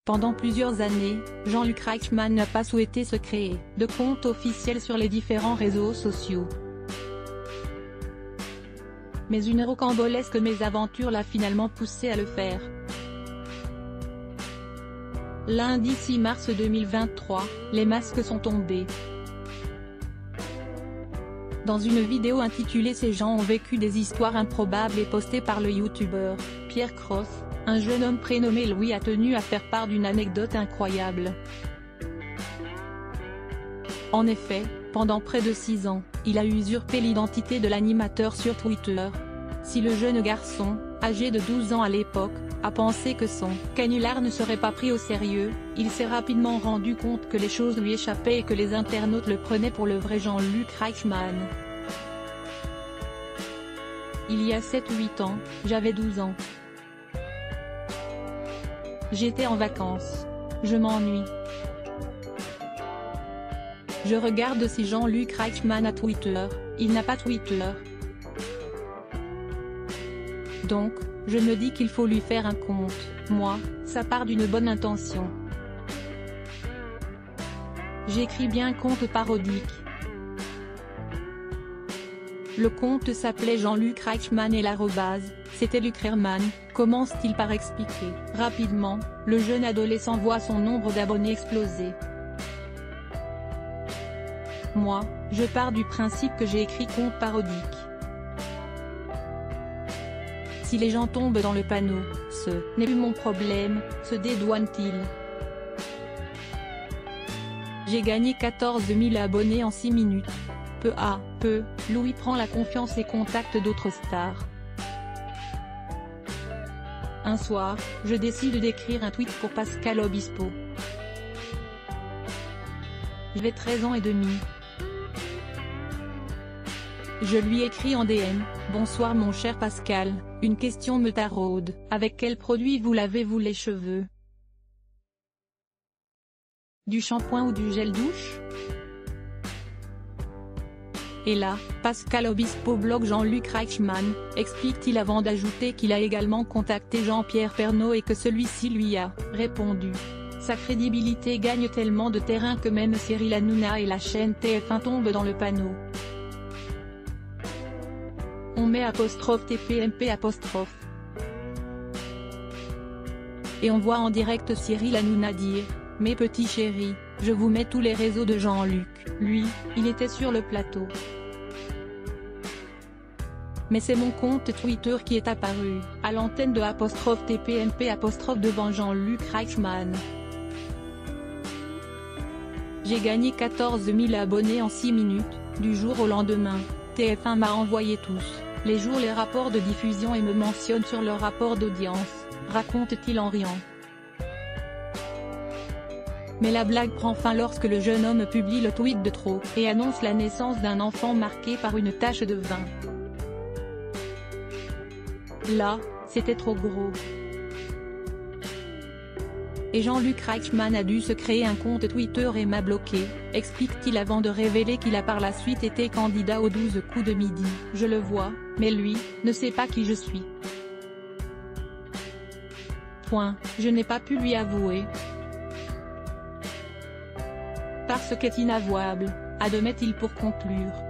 Pendant plusieurs années, Jean-Luc Reichmann n'a pas souhaité se créer de compte officiel sur les différents réseaux sociaux. Mais une rocambolesque mésaventure l'a finalement poussé à le faire. Lundi 6 mars 2023, les masques sont tombés. Dans une vidéo intitulée « Ces gens ont vécu des histoires improbables » et postée par le youtubeur Pierre Cross, un jeune homme prénommé Louis a tenu à faire part d'une anecdote incroyable. En effet, pendant près de 6 ans, il a usurpé l'identité de l'animateur sur Twitter. Si le jeune garçon, âgé de 12 ans à l'époque, a pensé que son canular ne serait pas pris au sérieux, il s'est rapidement rendu compte que les choses lui échappaient et que les internautes le prenaient pour le vrai Jean-Luc Reichmann. Il y a 7 ou 8 ans, j'avais 12 ans. J'étais en vacances. Je m'ennuie. Je regarde si Jean-Luc Reichmann a Twitter, il n'a pas Twitter. Donc, je me dis qu'il faut lui faire un compte. Moi, ça part d'une bonne intention. J'écris bien compte parodique. Le compte s'appelait Jean-Luc Reichmann et l'arrobase, c'était Luc Reichmann, commence-t-il par expliquer. Rapidement, le jeune adolescent voit son nombre d'abonnés exploser. Moi, je pars du principe que j'ai écrit compte parodique. Si les gens tombent dans le panneau, ce n'est plus mon problème, se dédouane-t-il. J'ai gagné 14 000 abonnés en 6 minutes. Peu à peu, Louis prend la confiance et contacte d'autres stars. Un soir, je décide d'écrire un tweet pour Pascal Obispo. J'ai 13 ans et demi. Je lui écris en DM, « Bonsoir mon cher Pascal, une question me taraude, avec quel produit vous lavez-vous les cheveux? Du shampoing ou du gel douche ?» Et là, Pascal Obispo bloque Jean-Luc Reichmann, explique-t-il avant d'ajouter qu'il a également contacté Jean-Pierre Pernaut et que celui-ci lui a répondu. Sa crédibilité gagne tellement de terrain que même Cyril Hanouna et la chaîne TF1 tombent dans le panneau. On met ''TPMP''. Et on voit en direct Cyril Hanouna dire, « Mes petits chéris, je vous mets tous les réseaux de Jean-Luc ». Lui, il était sur le plateau. Mais c'est mon compte Twitter qui est apparu, à l'antenne de ''TPMP'' devant Jean-Luc Reichmann. J'ai gagné 14 000 abonnés en 6 minutes, du jour au lendemain. TF1 m'a envoyé tous les jours les rapports de diffusion et me mentionne sur leur rapport d'audience, raconte-t-il en riant. Mais la blague prend fin lorsque le jeune homme publie le tweet de trop et annonce la naissance d'un enfant marqué par une tache de vin. Là, c'était trop gros. Et Jean-Luc Reichmann a dû se créer un compte Twitter et m'a bloqué, explique-t-il avant de révéler qu'il a par la suite été candidat aux 12 coups de midi. Je le vois, mais lui, ne sait pas qui je suis. Je n'ai pas pu lui avouer. Parce qu'est inavouable, admet-il pour conclure.